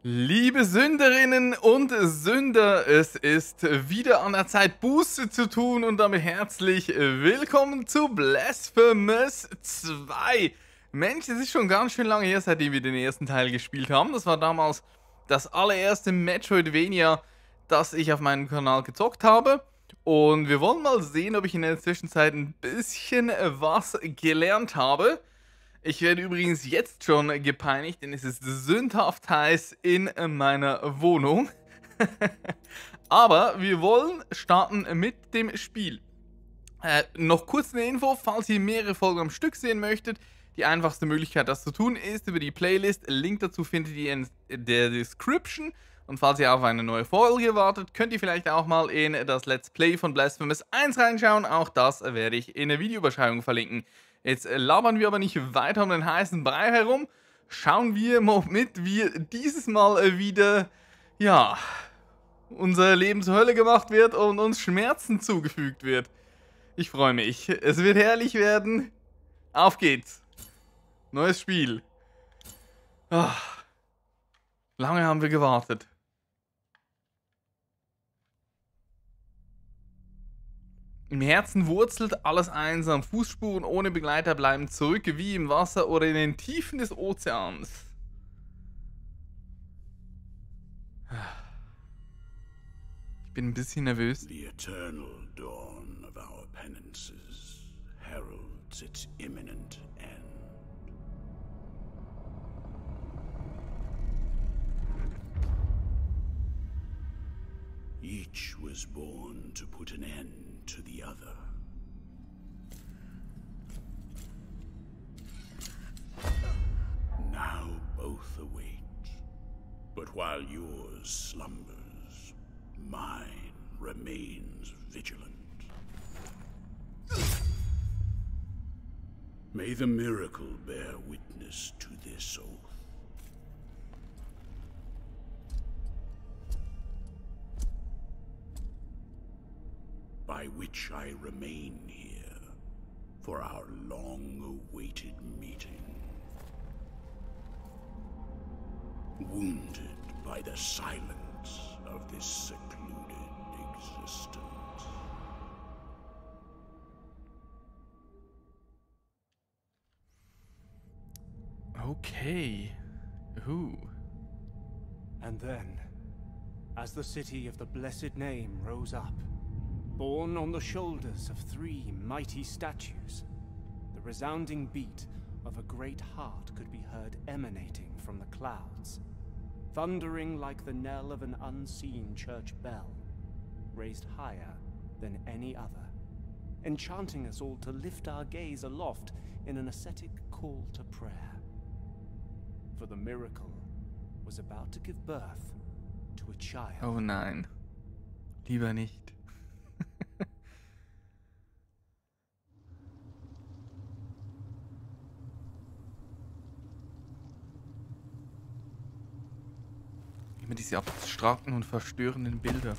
Liebe Sünderinnen und Sünder, es ist wieder an der Zeit, Buße zu tun und damit herzlich willkommen zu Blasphemous 2. Mensch, es ist schon ganz schön lange her, seitdem wir den ersten Teil gespielt haben. Das war damals das allererste Metroidvania, das ich auf meinem Kanal gezockt habe. Und wir wollen mal sehen, ob ich in der Zwischenzeit ein bisschen was gelernt habe. Ich werde übrigens jetzt schon gepeinigt, denn es ist sündhaft heiß in meiner Wohnung. Aber wir wollen starten mit dem Spiel. Noch kurz eine Info, falls ihr mehrere Folgen am Stück sehen möchtet. Die einfachste Möglichkeit, das zu tun, ist über die Playlist. Link dazu findet ihr in der Description. Und falls ihr auf eine neue Folge wartet, könnt ihr vielleicht auch mal in das Let's Play von Blasphemous 1 reinschauen. Auch das werde ich in der Videobeschreibung verlinken. Jetzt labern wir aber nicht weiter um den heißen Brei herum. Schauen wir mal mit, wie dieses Mal wieder, ja, unser Leben zur Hölle gemacht wird und uns Schmerzen zugefügt wird. Ich freue mich. Es wird herrlich werden. Auf geht's. Neues Spiel. Lange haben wir gewartet. Im Herzen wurzelt alles einsam. Fußspuren ohne Begleiter bleiben zurück, wie im Wasser oder in den Tiefen des Ozeans. Ich bin ein bisschen nervös. The eternal dawn of our penances heralds its imminent end. Each was born to put an end to the other. Now both await, but while yours slumbers, mine remains vigilant. May the miracle bear witness to this oath. By which I remain here for our long-awaited meeting. Wounded by the silence of this secluded existence. Okay. Who? And then, as the city of the blessed name rose up, borne on the shoulders of three mighty statues, the resounding beat of a great heart could be heard emanating from the clouds, thundering like the knell of an unseen church bell, raised higher than any other, enchanting us all to lift our gaze aloft in an ascetic call to prayer. For the miracle was about to give birth to a child. Oh nein. Lieber nicht. Immer diese abstrakten und verstörenden Bilder.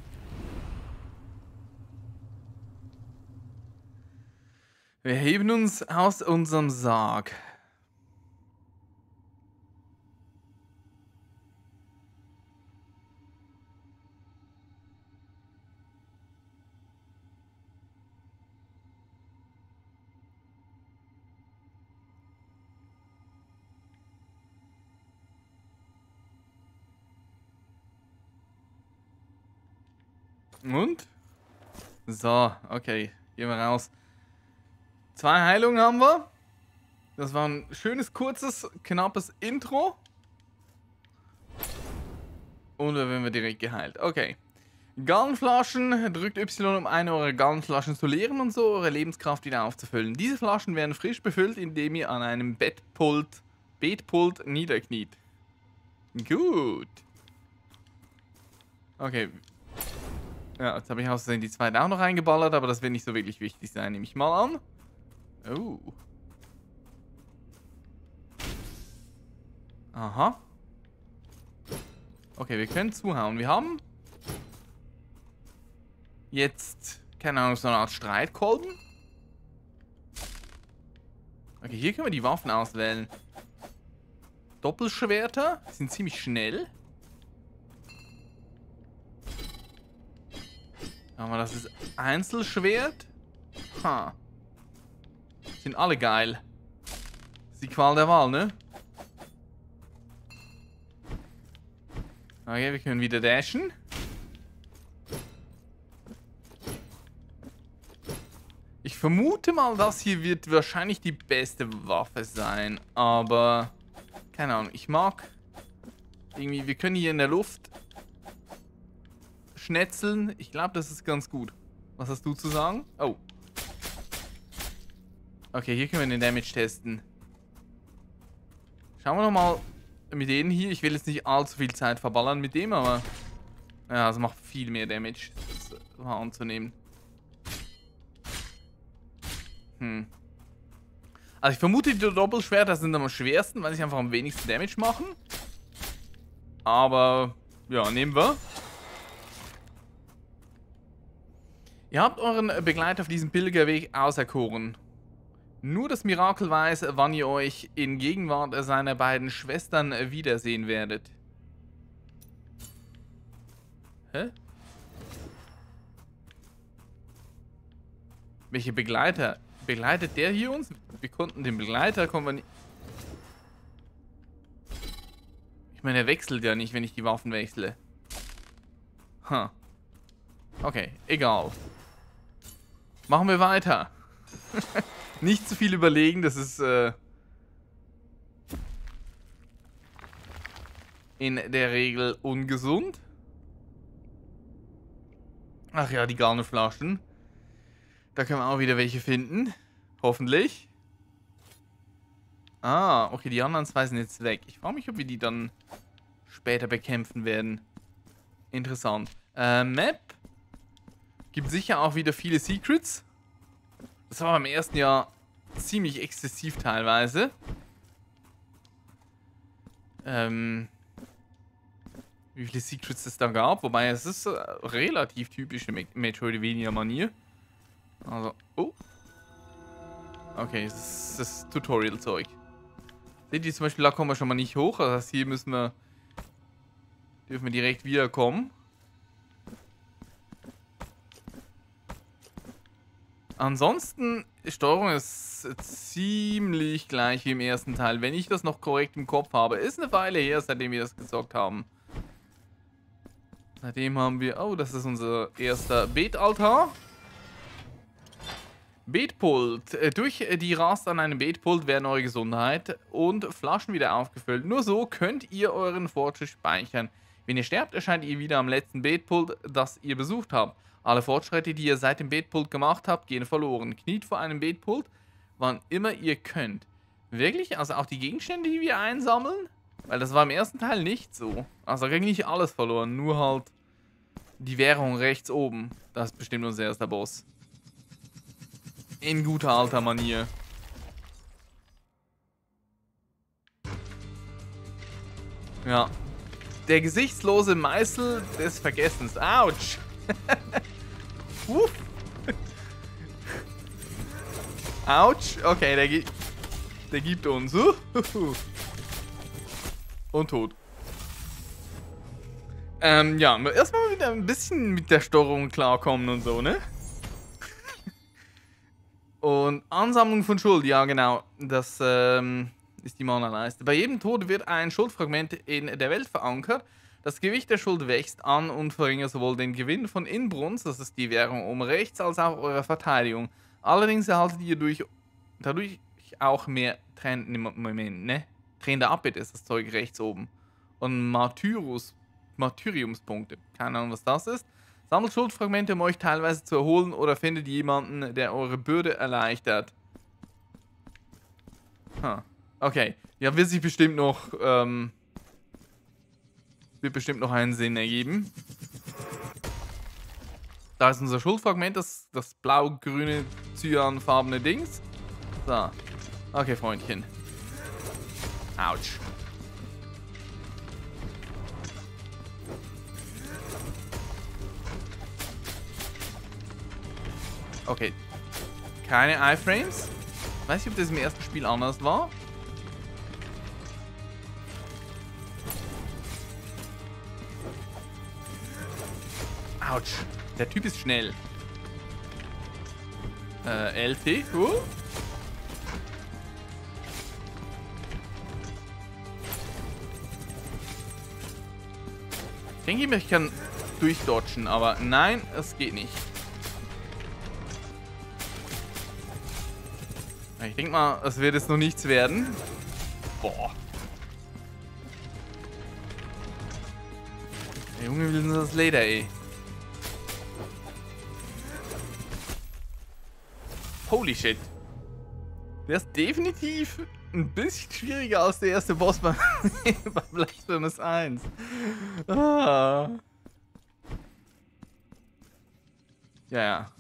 Wir heben uns aus unserem Sarg. Und? So, okay. Gehen wir raus. 2 Heilungen haben wir. Das war ein schönes, kurzes, knappes Intro. Und da werden wir direkt geheilt. Okay. Gallenflaschen. Drückt Y, um eine eurer Gallenflaschen zu leeren und so eure Lebenskraft wieder aufzufüllen. Diese Flaschen werden frisch befüllt, indem ihr an einem Betpult niederkniet. Gut. Okay. Ja, jetzt habe ich aus Versehen die zweite auch noch eingeballert, aber das wird nicht so wirklich wichtig sein, nehme ich mal an. Oh. Aha. Okay, wir können zuhauen. Wir haben jetzt, keine Ahnung, so eine Art Streitkolben. Okay, hier können wir die Waffen auswählen. Doppelschwerter. Die sind ziemlich schnell. Aber das ist Einzelschwert. Ha. Sind alle geil. Das ist die Qual der Wahl, ne? Okay, wir können wieder dashen. Ich vermute mal, das hier wird wahrscheinlich die beste Waffe sein. Aber, keine Ahnung, ich mag irgendwie, wir können hier in der Luft schnetzeln. Ich glaube, das ist ganz gut. Was hast du zu sagen? Oh. Okay, hier können wir den Damage testen. Schauen wir noch mal mit denen hier. Ich will jetzt nicht allzu viel Zeit verballern mit dem, aber ja, es macht viel mehr Damage. Das war anzunehmen. Also ich vermute, die Doppelschwerter sind am schwersten, weil sie einfach am wenigsten Damage machen. Aber ja, nehmen wir. Ihr habt euren Begleiter auf diesem Pilgerweg auserkoren. Nur das Mirakel weiß, wann ihr euch in Gegenwart seiner beiden Schwestern wiedersehen werdet. Hä? Welche Begleiter? Begleitet der hier uns? Wir konnten den Begleiter, kommen wir nicht... Ich meine, er wechselt ja nicht, wenn ich die Waffen wechsle. Huh. Okay, egal. Machen wir weiter. Nicht zu viel überlegen, das ist in der Regel ungesund. Ach ja, die Garneflaschen. Da können wir auch wieder welche finden. Hoffentlich. Ah, okay, die anderen zwei sind jetzt weg. Ich frage mich, ob wir die dann später bekämpfen werden. Interessant. Map. Gibt sicher auch wieder viele Secrets. Das war im ersten Jahr ziemlich exzessiv teilweise. Wie viele Secrets es da gab. Wobei es ist relativ typische Metroidvania-Manier. Also, oh. Okay, das ist das Tutorial-Zeug. Seht ihr zum Beispiel, da kommen wir schon mal nicht hoch. Das heißt, hier dürfen wir direkt wiederkommen. Ansonsten, Steuerung ist ziemlich gleich wie im ersten Teil, wenn ich das noch korrekt im Kopf habe. Ist eine Weile her, seitdem wir das gezockt haben. Seitdem haben wir... Oh, das ist unser erster Betaltar. Betpult. Durch die Rast an einem Betpult werden eure Gesundheit und Flaschen wieder aufgefüllt. Nur so könnt ihr euren Fortschritt speichern. Wenn ihr sterbt, erscheint ihr wieder am letzten Betpult, das ihr besucht habt. Alle Fortschritte, die ihr seit dem Betpult gemacht habt, gehen verloren. Kniet vor einem Betpult, wann immer ihr könnt. Wirklich? Also auch die Gegenstände, die wir einsammeln? Weil das war im ersten Teil nicht so. Also eigentlich alles verloren, nur halt die Währung rechts oben. Das ist bestimmt unser erster Boss. In guter alter Manier. Ja. Der gesichtslose Meißel des Vergessens. Autsch. Autsch. Okay, der gibt uns. Und tot. Ja, erstmal wieder ein bisschen mit der Steuerung klarkommen und so, ne? Und Ansammlung von Schuld, ja genau, das ist die Mana-Leiste. Bei jedem Tod wird ein Schuldfragment in der Welt verankert. Das Gewicht der Schuld wächst an und verringert sowohl den Gewinn von Inbrunst, das ist die Währung oben rechts, als auch eure Verteidigung. Allerdings erhaltet ihr dadurch auch mehr Tränende Abbitte ist das Zeug rechts oben. Und Martyriumspunkte, keine Ahnung was das ist. Sammelt Schuldfragmente, um euch teilweise zu erholen, oder findet jemanden, der eure Bürde erleichtert. Okay. Ja, wird sich bestimmt noch, einen Sinn ergeben. Da ist unser Schuldfragment, das blau-grüne, cyanfarbene Dings. So. Okay, Freundchen. Autsch. Okay. Keine Iframes. Weiß ich, ob das im ersten Spiel anders war. Autsch. Der Typ ist schnell. LT. Ich denke immer, ich kann durchdodgen, aber nein, es geht nicht. Ich denke mal, es wird jetzt noch nichts werden. Boah. Der Junge will nur das Leder, ey. Holy shit. Der ist definitiv ein bisschen schwieriger als der erste Boss bei Blasphemous 1. Ah. Ja.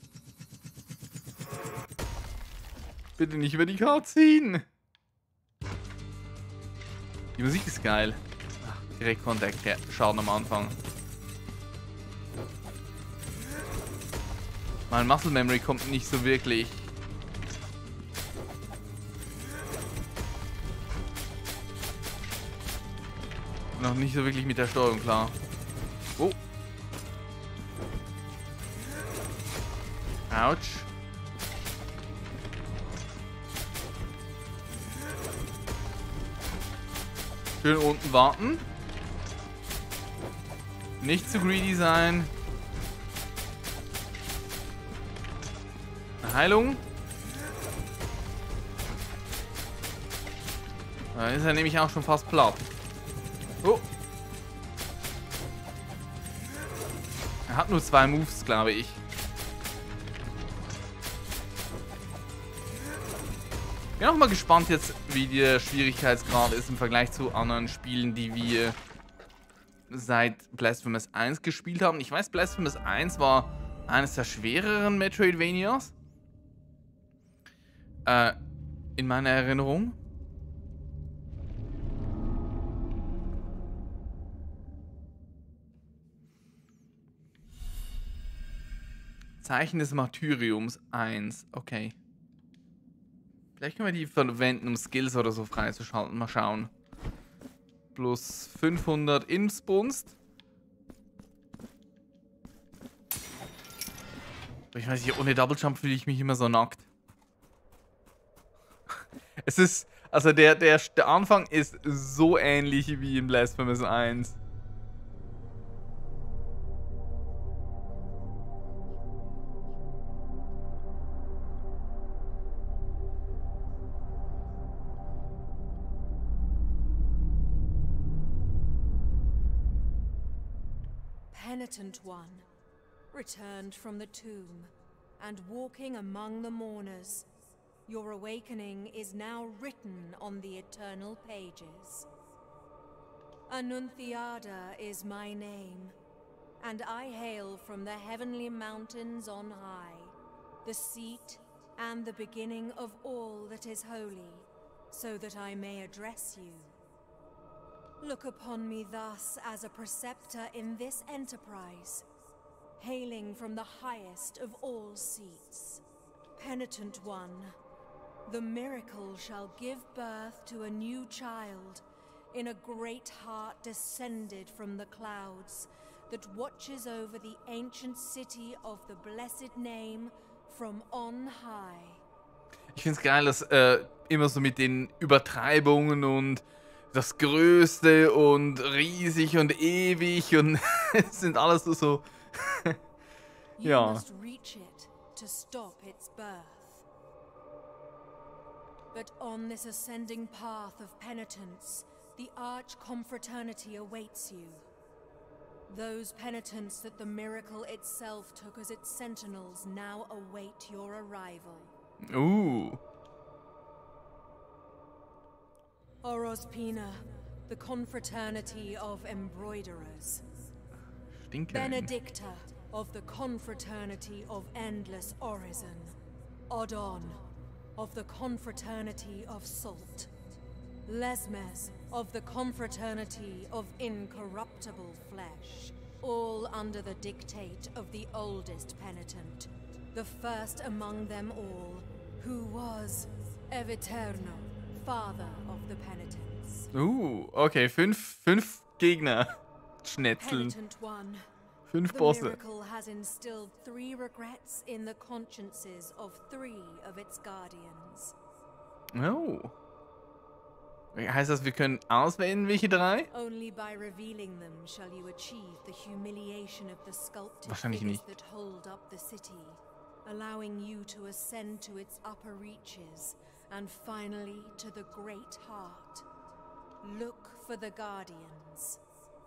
Bitte nicht über die Karte ziehen. Die Musik ist geil. Ach, direkt Kontakt. Ja, Schaden am Anfang. Mein Muscle Memory kommt nicht so wirklich. Noch nicht so wirklich mit der Steuerung klar. Oh. Autsch. Schön unten warten. Nicht zu greedy sein. Eine Heilung. Da ist er nämlich auch schon fast platt. Oh. Er hat nur 2 Moves, glaube ich. Bin auch mal gespannt jetzt, wie der Schwierigkeitsgrad ist im Vergleich zu anderen Spielen, die wir seit Blasphemous 1 gespielt haben. Ich weiß, Blasphemous 1 war eines der schwereren Metroidvanias. In meiner Erinnerung. Zeichen des Martyriums 1. Okay. Vielleicht können wir die verwenden, um Skills oder so freizuschalten. Mal schauen. Plus 500 Inspunst. Ich weiß nicht, ohne Double Jump fühle ich mich immer so nackt. Es ist, also der Anfang ist so ähnlich wie in Blasphemous 1. Penitent one, returned from the tomb, and walking among the mourners. Your awakening is now written on the eternal pages. Annunciada is my name, and I hail from the heavenly mountains on high, the seat and the beginning of all that is holy, so that I may address you. Look upon me thus as a preceptor in this enterprise, hailing from the highest of all seats. Penitent one, the miracle shall give birth to a new child in a great heart descended from the clouds that watches over the ancient city of the blessed name from on high. Ich find's geil, dass immer so mit den Übertreibungen und das Größte und riesig und ewig und es sind alles so ja. You must reach it to stop its birth. But on this ascending path of penitence, the arch confraternity awaits you. Those penitents that the miracle itself took as its sentinels now await your arrival. Ooh. Orospina, the confraternity of embroiderers. Stinker. Benedicta of the confraternity of endless orison. Odon of the confraternity of salt. Lesmes of the confraternity of incorruptible flesh. All under the dictate of the oldest penitent, the first among them all, who was Eviterno, father of the penitents. Okay, fünf Gegner schnetzeln. Penitent one, 5 The Bosse. miracle has instilled 3 regrets in the consciences of 3 of its guardians. Oh. Heißt das, wir können auswählen, welche 3? Only by revealing them shall you achieve the humiliation of the sculpted Wahrscheinlich figures nicht. that hold up the city, allowing you to ascend to its upper reaches and finally to the great heart. Look for the guardians.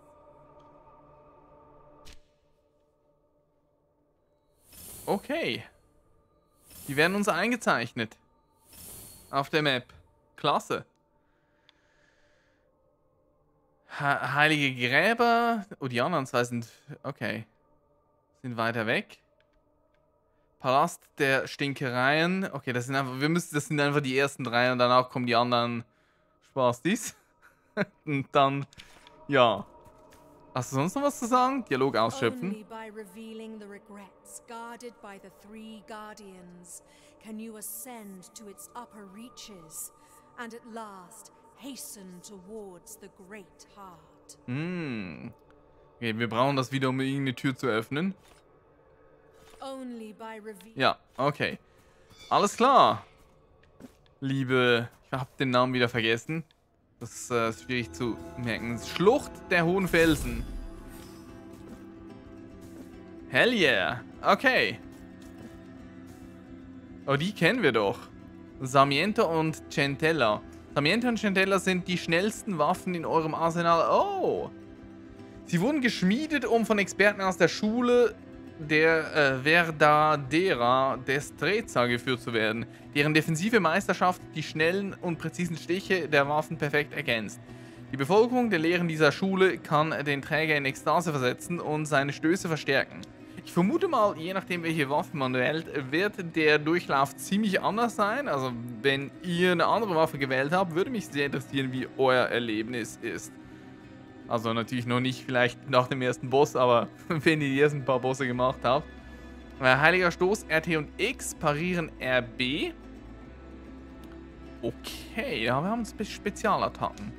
Okay. Die werden uns eingezeichnet. Auf der Map. Klasse. Heilige Gräber. Oh, die anderen 2 sind... Okay. Sind weiter weg. Palast der Stinkereien. Okay, das sind einfach... Das sind einfach die ersten 3 und danach kommen die anderen Spastis. Und dann... Ja. Hast du sonst noch was zu sagen? Dialog ausschöpfen. Only by revealing the regrets guarded by the 3 guardians can you ascend to its upper reaches and at last hasten towards the great heart. Okay, wir brauchen das wieder, um irgendeine Tür zu öffnen. Only by revealing... Ja, okay. Alles klar. Liebe... Ich habe den Namen wieder vergessen. Das ist schwierig zu merken. Schlucht der Hohen Felsen. Hell yeah. Okay. Oh, die kennen wir doch. Sarmiento und Centella. Sarmiento und Centella sind die schnellsten Waffen in eurem Arsenal. Oh. Sie wurden geschmiedet, um von Experten aus der Schule der Verdadera Destreza geführt zu werden, deren defensive Meisterschaft die schnellen und präzisen Stiche der Waffen perfekt ergänzt. Die Bevölkerung der Lehren dieser Schule kann den Träger in Ekstase versetzen und seine Stöße verstärken. Ich vermute mal, je nachdem welche Waffe man wählt, wird der Durchlauf ziemlich anders sein. Also wenn ihr eine andere Waffe gewählt habt, würde mich sehr interessieren, wie euer Erlebnis ist. Also natürlich noch nicht vielleicht nach dem ersten Boss, aber wenn ihr die ersten paar Bosse gemacht habt. Heiliger Stoß, RT und X, parieren RB. Okay, ja, wir haben Spezialattacken.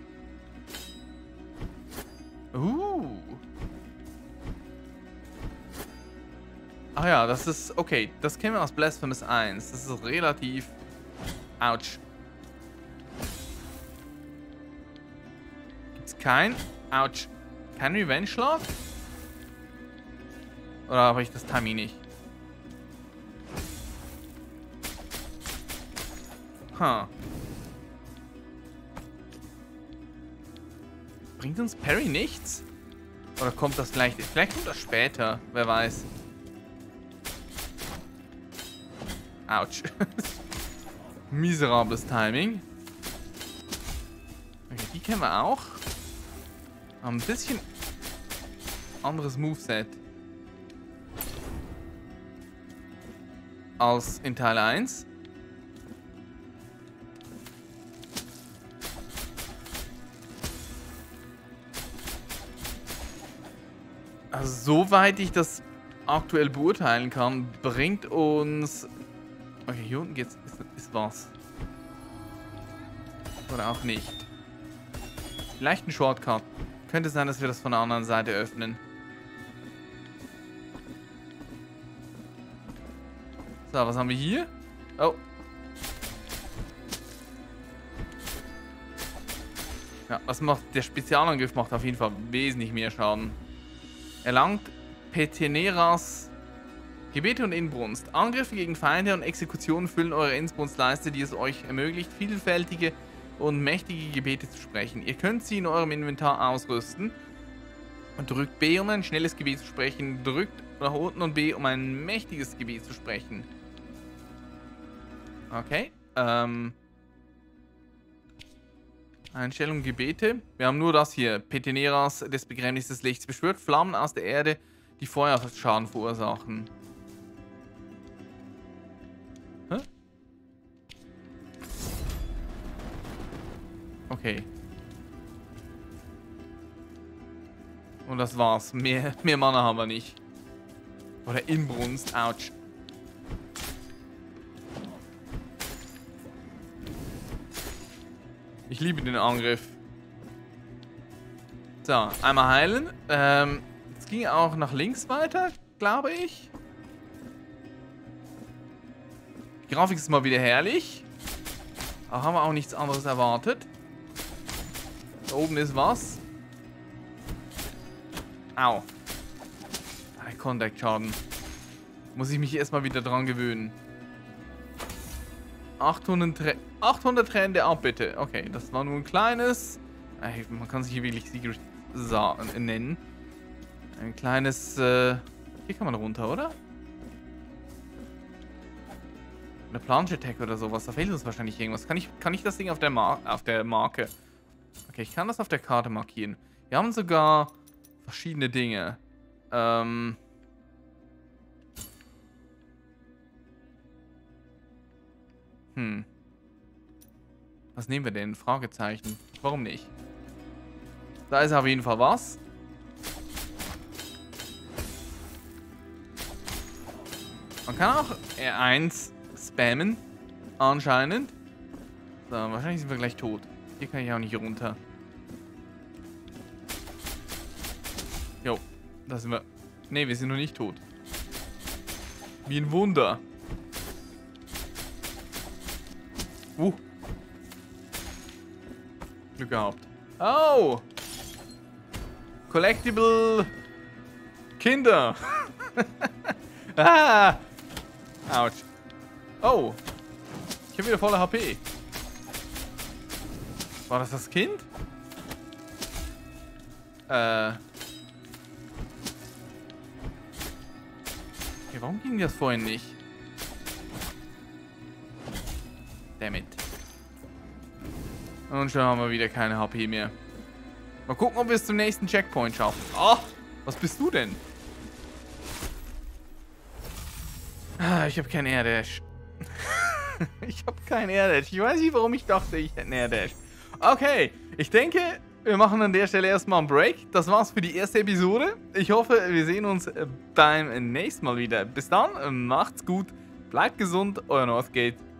Ach ja, das ist, okay, das kennen wir aus Blasphemous 1. Das ist relativ... Autsch. Gibt's kein... Autsch. Kein Revenge-Schlag? Oder habe ich das Timing nicht? Bringt uns Parry nichts? Oder kommt das gleich? Vielleicht kommt das später. Wer weiß. Autsch. Miserables Timing. Okay, die kennen wir auch. Haben ein bisschen anderes Moveset als in Teil 1. Also, soweit ich das aktuell beurteilen kann, bringt uns... Okay, hier unten geht's. Ist was. Oder auch nicht. Vielleicht ein Shortcut. Könnte sein, dass wir das von der anderen Seite öffnen. So, was haben wir hier? Oh. Ja, was macht der Spezialangriff? Macht auf jeden Fall wesentlich mehr Schaden. Erlangt Peteneras Gebete und Inbrunst. Angriffe gegen Feinde und Exekutionen füllen eure Inbrunstleiste, die es euch ermöglicht, vielfältige und mächtige Gebete zu sprechen. Ihr könnt sie in eurem Inventar ausrüsten. Und drückt B, um ein schnelles Gebet zu sprechen. Drückt nach unten und B, um ein mächtiges Gebet zu sprechen. Okay. Einstellung Gebete. Wir haben nur das hier. Peteneras des Begräbnis des Lichts. Beschwört Flammen aus der Erde, die Feuerschaden verursachen. Hä? Okay. Und das war's. Mehr Mana haben wir nicht. Oder Inbrunst. Autsch. Ich liebe den Angriff. So, einmal heilen. Jetzt ging auch nach links weiter, glaube ich. Die Grafik ist mal wieder herrlich. Da haben wir auch nichts anderes erwartet. Da oben ist was. Au. Contact-Schaden. Muss ich mich erstmal wieder dran gewöhnen. 800 Tränende ab, bitte. Okay, das war nur ein kleines. Man kann sich hier wirklich Secret nennen. Ein kleines. Hier kann man runter, oder? Eine Planche-Tag oder sowas. Da fehlt uns wahrscheinlich irgendwas. Kann ich das Ding auf der Marke? Okay, ich kann das auf der Karte markieren. Wir haben sogar verschiedene Dinge. Was nehmen wir denn? Fragezeichen. Warum nicht? Da ist auf jeden Fall was. Man kann auch R1 spammen. Anscheinend. So, wahrscheinlich sind wir gleich tot. Hier kann ich auch nicht runter. Jo, da sind wir. Ne, wir sind noch nicht tot. Wie ein Wunder. Glück gehabt. Oh! Collectible Kinder. Ah! Autsch. Oh! Ich habe wieder volle HP. War das Kind? Okay, warum ging das vorhin nicht? Dammit. Und schon haben wir wieder keine HP mehr. Mal gucken, ob wir es zum nächsten Checkpoint schaffen. Oh, was bist du denn? Ah, ich habe keinen Air-Dash. Ich habe keinen Air-Dash. Ich weiß nicht, warum ich dachte, ich hätte einen Air-Dash. Okay, ich denke, wir machen an der Stelle erstmal einen Break. Das war's für die erste Episode. Ich hoffe, wir sehen uns beim nächsten Mal wieder. Bis dann, macht's gut, bleibt gesund, euer Northgate.